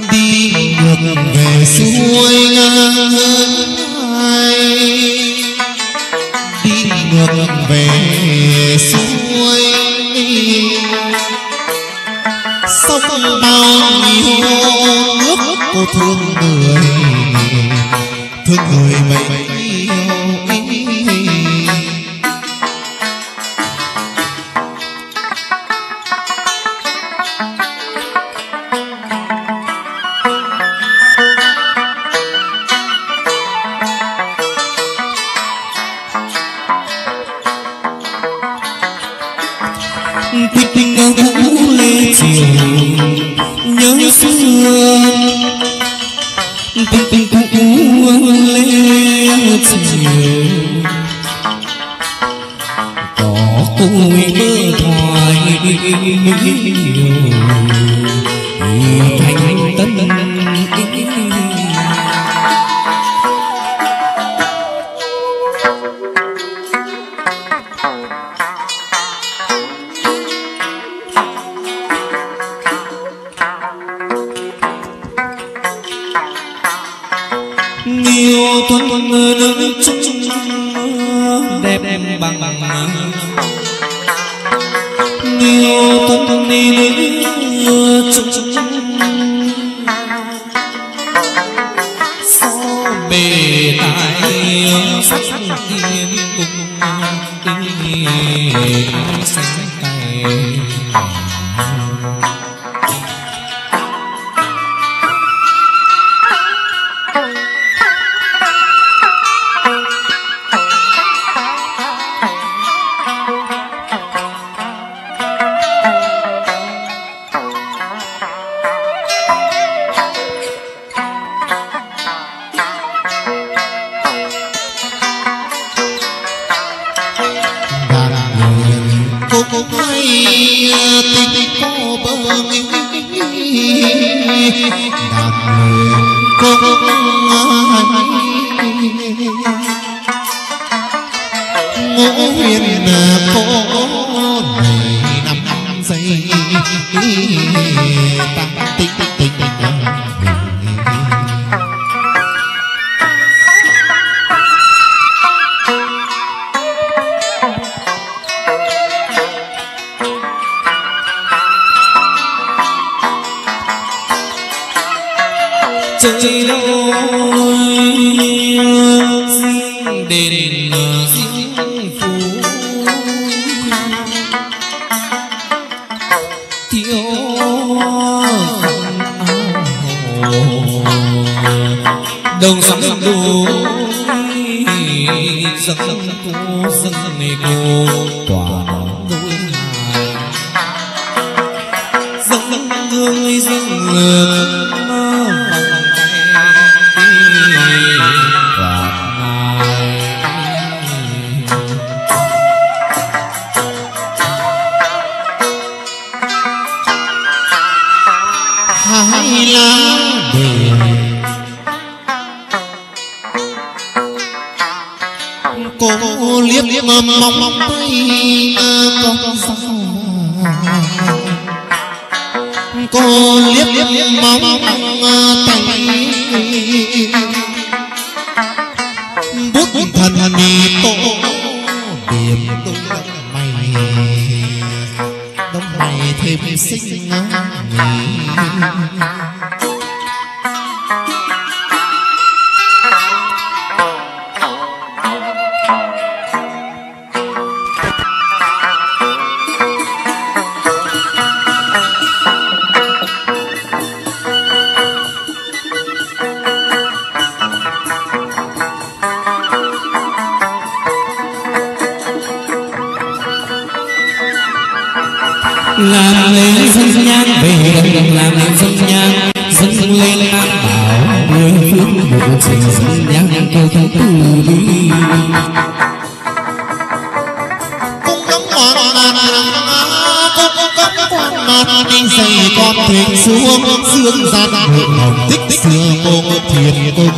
đi ngược về xuôi đi ngược về xuôi sông bao nhiêu nước cô thương người bấy nhiêu tình ngâu lê chiều nhớ xưa tình cũ lê chiều có cội mơ thoại nhiều thành tân nhiều tuần nước chung đẹp bằng nhiều tuần nước chung sau bề tại sắc tiên cùng xanh cày tình cô bơ nghĩ đàn người cô ngũ huyền cô này năm giây tăng tình trời đôi đền diễu phú thiếu đồng sắm đôi dân cô dân này cô tòa đôi dân người dân hai lá đề cô liếc mong tay con sao cô liếc mong tay bút thần nhị tô điểm đông mày thêm xinh nhỉ. Làm lên dân nhang về đồng làm lên dân nhang dân lên an bảo mười phước bộ trình dân nhang câu thứ tư đi cung cấm hoàng màn đi dày con thuyền xuống dương gian hồng tích xưa cô thuyền cô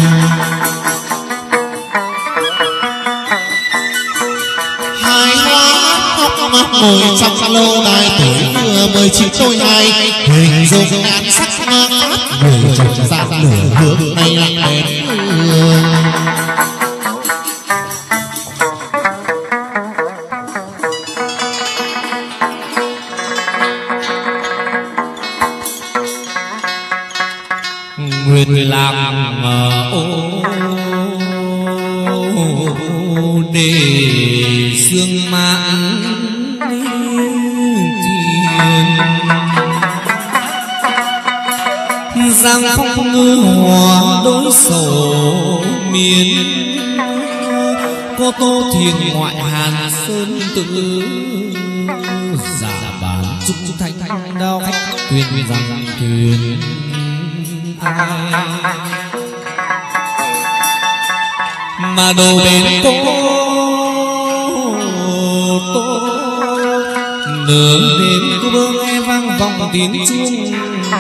ngồi trong lâu đài tuổi vừa 19 tôi hai hình dung ngàn sắc ngát người trong gian lửa hướng nay đến nguyện làm ô để xương mãn thiên giang phong ngư hòa đối sổ miền cô tô thiền ngoại hàn sơn tự giả bản trúc thanh đao tuyên rằng thuyền mà đồ đến cô nửa đến cô bơ nghe vang vọng tiếng chuông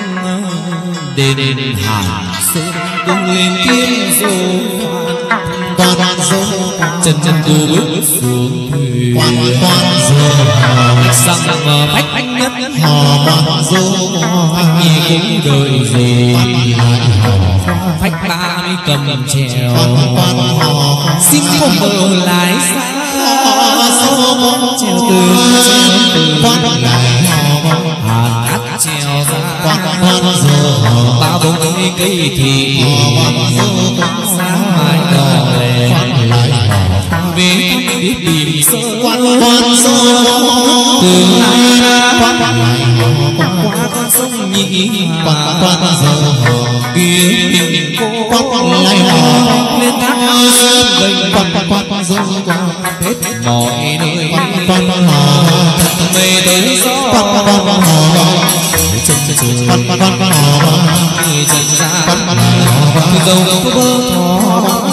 đền hà sơn tung lên tiếng rô quan dô chân chân cô bước xuống thuyền quan dô sang bách nhất hò quan dô nhi cũng đợi gì phách ba mới cầm chèo xin không mơ lái xa treo từ hàn cắt treo ra ba bốn cây thì sáng mai đò lên về biết tìm sơ từ nay ra qua con sông nhị hà kia tìm cô lên thác sơn gành hết mọi nơi về tới gió chân ra từ đầu có bơ thỏ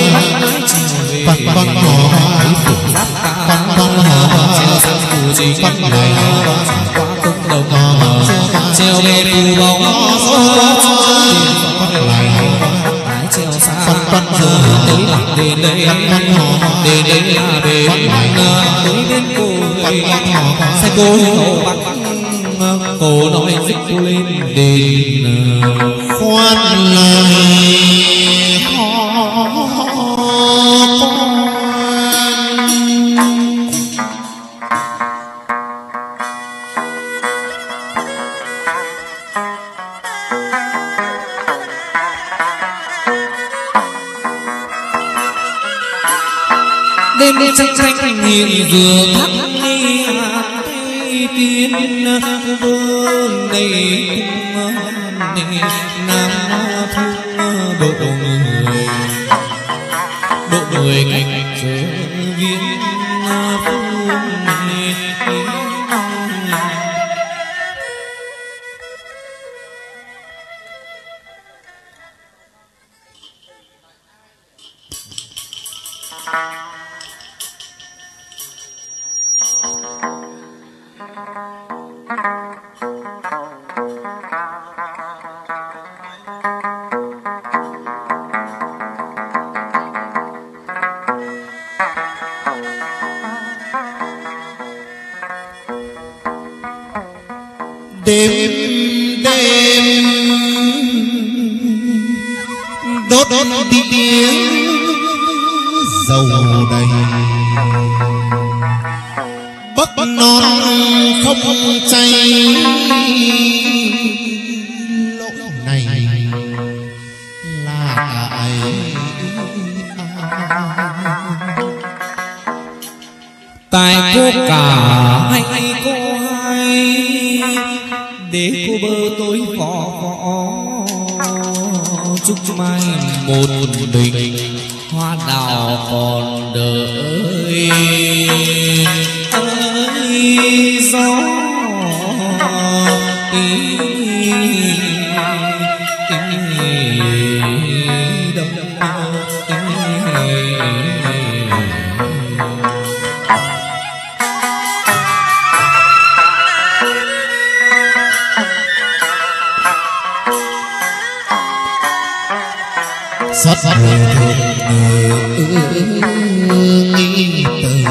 treo sang phù gì qua công đồng treo bên phù bóng treo xa tới lạc đến đây là về tới đến cô sẽ cô hậu bắt cô nói dịch cô lên đền khoan lời đêm đêm tranh tranh nhìn vừa thắp ly tiên vương này nam thương độ người cách viên phương này đêm đêm đốt đi tiếng dầu đầy bắc non không cháy lỗi này là ai tại cô cả hay cô hai để cô bơ tối phò chúc mai một mình hoa đào còn đợi ơi gió rất người nghĩ từ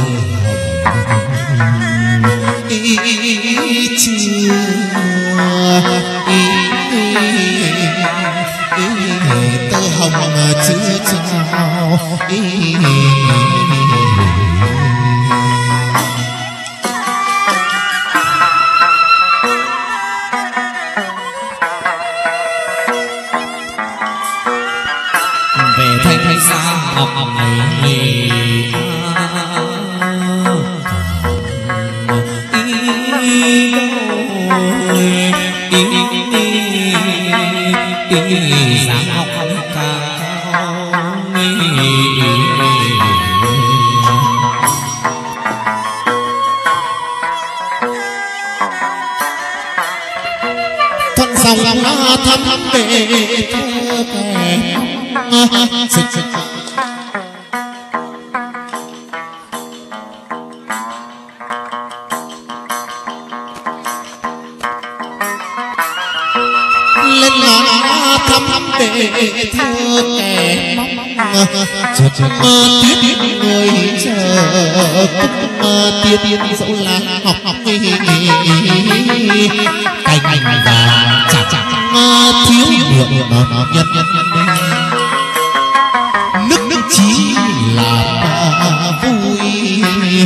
ý chưa hồng chưa trao về thanh xa ngọc này dáng ngọc cao thân dòng thăm về thơ kẻ lên ngõ thăm để thơ kẻ mơ tiết người chờ tiết dẫu là học cành và chặt thiếu được nhân nước chỉ là vui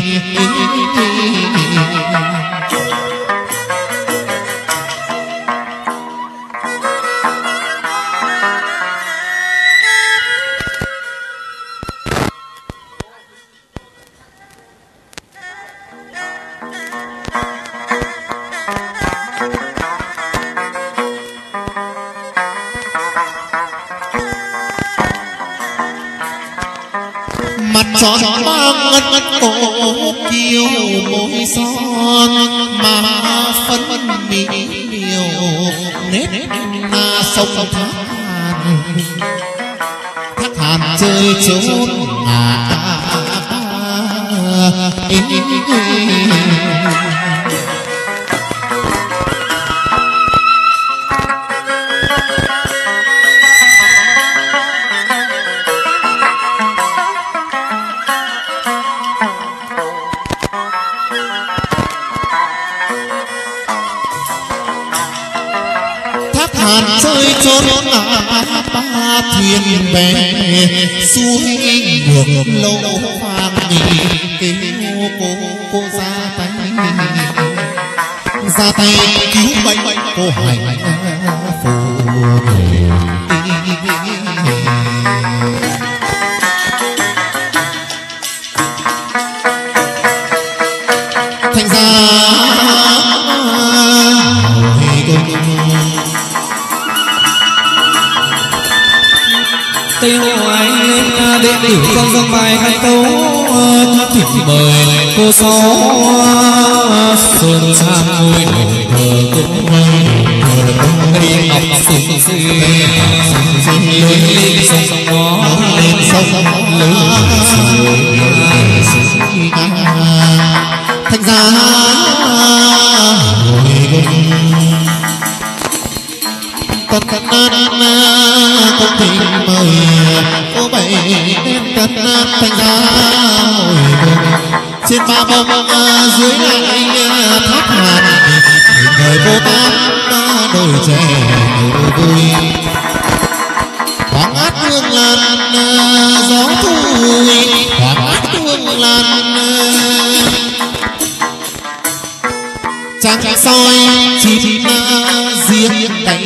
mặt tròn mang ngân cổ kiêu môi son mà phân mỹ điều nét na sông thác hàn chơi trốn chơi trốn ba thuyền về suối ngược lâu hoàng kêu cô ra tay cứu bệnh cô hành phù thành ra tây ngoài đệ tử con dâng bài khai tấu thịt mời cô sáu xuân sang ngôi đền thờ cũng cây ngọc xinh xinh lối lên sông ngó lên sông thành ra con tình mời cô bảy cất thành ra trên ba bông dưới lại thác hàn người vô tát đôi trẻ vui thoáng át hương lan gió thui thoáng át hương lan trăng soi chim riêng cánh